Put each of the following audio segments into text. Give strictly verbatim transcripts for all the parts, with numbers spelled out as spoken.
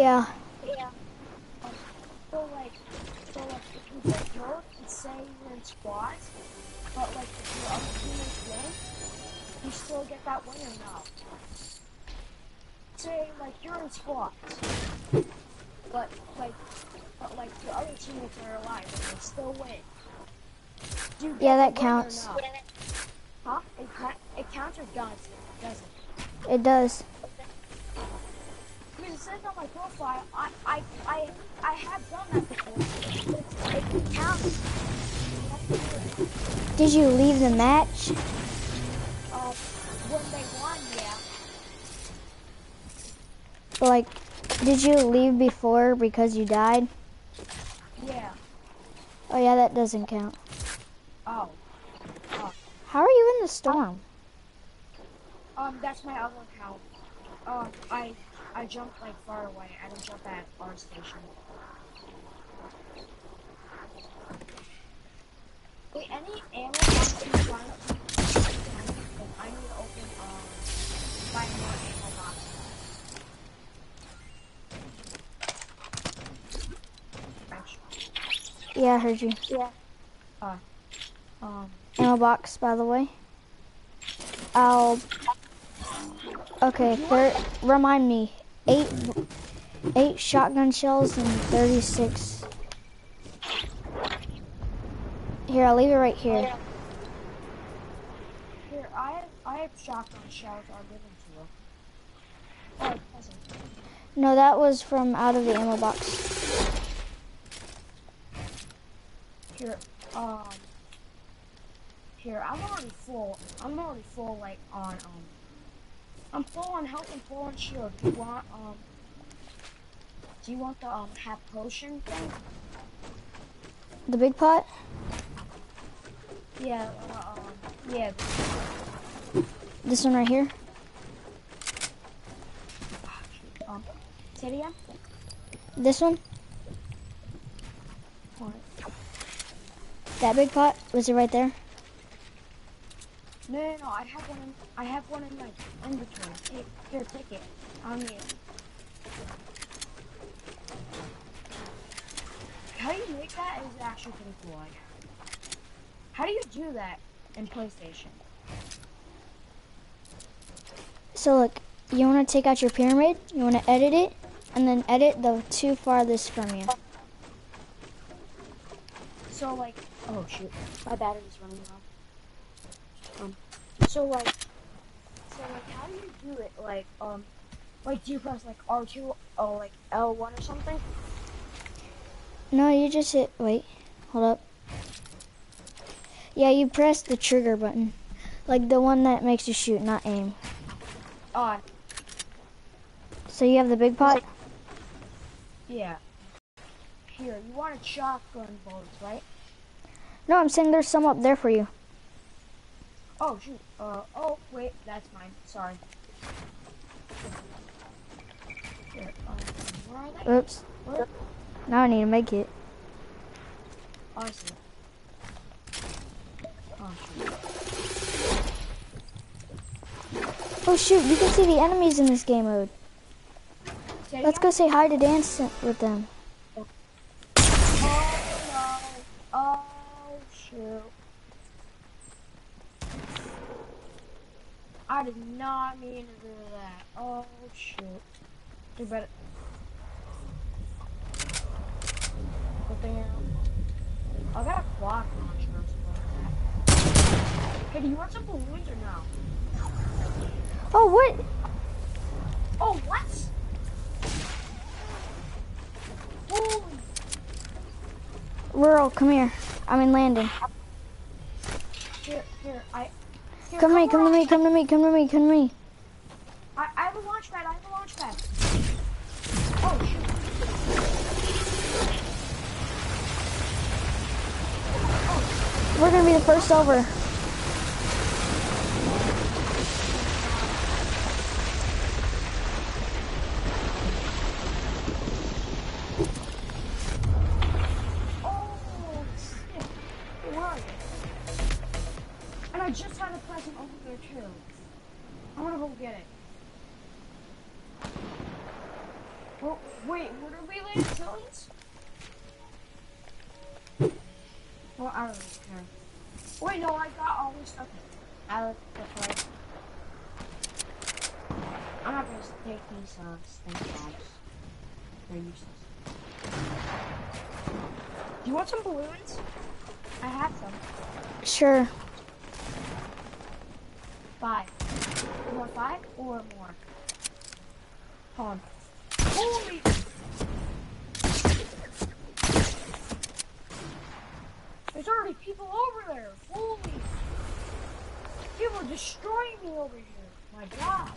Yeah. Yeah. Um, so like, so like, if you get killed, it's say you're in squads, but like if your other teammates win, you still get that win or no? Say like you're in squads, but like, but like your other teammates are alive and they still win. Do you get Yeah, that the win counts. or no? Huh? It, it counts or does it? Doesn't. It does. Because it says on my profile, I I I I have done that before. But it's, it counts. Did you leave the match? Uh, when they won, yeah. Like, did you leave before because you died? Yeah. Oh yeah, that doesn't count. Oh. Oh. How are you in the storm? Um, that's my other account. Um, I I jumped like far away. I didn't jump at our station. Wait, any ammo box you find? I need to open um buy more ammo boxes. Yeah, I heard you. Yeah. Uh. Um. Ammo box, by the way. I'll. Okay, third. Remind me. Eight. Eight shotgun shells and thirty-six. Here, I'll leave it right here. Here, I have, I have shotgun shells. I'll give them to you. Oh, it doesn't. No, that was from out of the ammo box. Here, um. Here, I'm already full. I'm already full, like on um. I'm full on health and full on shield. Do you want um? Do you want the um half potion thing? The big pot? Yeah. Uh, um. Yeah. This one right here? Um. Say it again. This one? What? That big pot? Was it right there? No, no, no. I have one. In, I have one in my inventory. Here, here, take it. On you. How do you make that is actually pretty cool. Like, how do you do that in PlayStation? So look, you want to take out your pyramid, you want to edit it, and then edit the two farthest from you. So like, oh shoot, my battery's running low. Um, so like, so like, how do you do it? Like, um, like do you press like R two or like L one or something? No, you just hit, wait, hold up. Yeah, you press the trigger button. Like the one that makes you shoot, not aim. Uh, So you have the big pot? yeah. Here, you want a shotgun bullets, right? No, I'm saying there's some up there for you. Oh shoot, uh, oh wait, that's mine, sorry. Here, um, where are they? Oops. Where? Now I need to make it. Oh, I see. Oh shoot. Oh shoot, you can see the enemies in this game mode. Say Let's again? go say hi to dance with them. Oh no. Oh shoot. I did not mean to do that. Oh shoot. You better. Good thing I got a quad launcher or something like that. Hey, do you want some balloons or no? Oh, what? Oh, what? Holy. Rural, come here. I'm in landing. Here, here, I. Here, Come to me, come to me, launch- come to me, come to me, come to me. I, I have a launch pad, I have a launch pad. Oh, shoot. We're gonna be the first over. Oh, sick. Where are you? And I just had a present over there, too. I'm gonna go get it. Well, wait, what are we laying stones? Well, I don't really care. Wait, no, I got all this stuff. I look the plate. I'm not gonna take these uh, stink bombs. They're useless. Do you want some balloons? I have some. Sure. Five. You want five or more? Hold on. Holy! There's already people over there. Holy! People are destroying me over here. My God.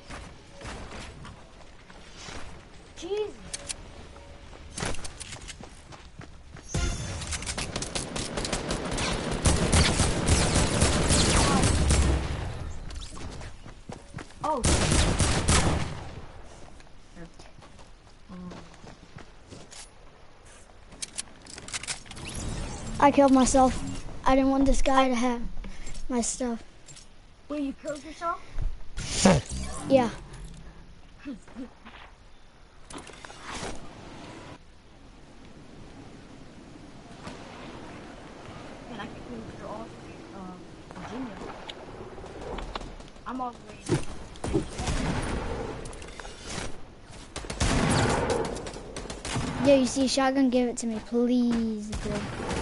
Jesus. Oh. Here. Um. I killed myself. I didn't want this guy to have my stuff. Wait, you killed yourself? Yeah. Man, I can move through all uh, Virginia. I'm all the way. Yeah, you see a shotgun? Give it to me, please. Dude.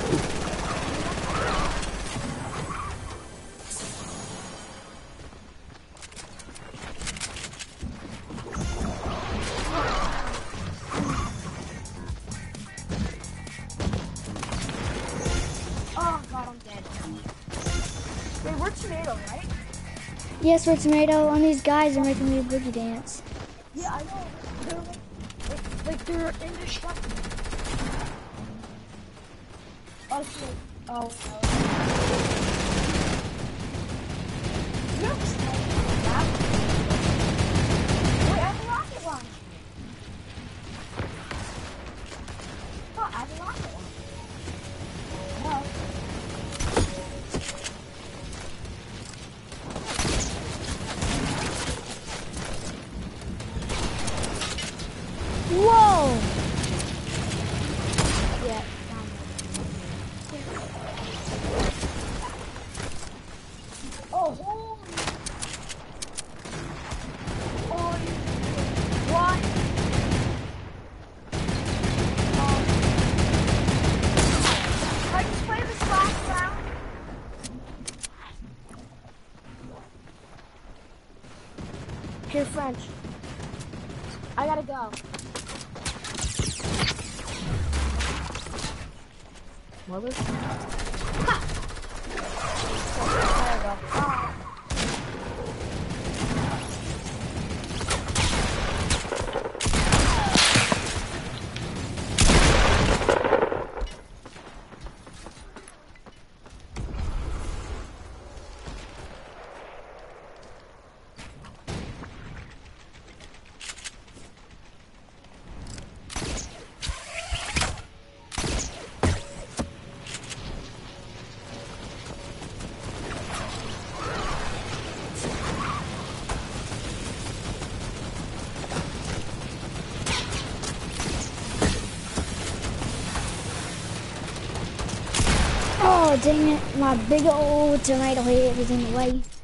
Oh God, I'm dead. Wait, we're tomato, right? Yes, we're tomato, and these guys are making me a boogie dance. Yeah, I know. They're like, like, like they're indestructible. Oh shit. Oh. oh. You have a sniper map? Wait, I have a rocket launcher. Oh, I have a rocket launcher. No. Whoa! Yeah. Oh, holy! Oh, you... What? Um, can I just play this last round? Here, French. I gotta go. What was ha! There we go. Ah. Oh, dang it. My big old tomato head was in the way.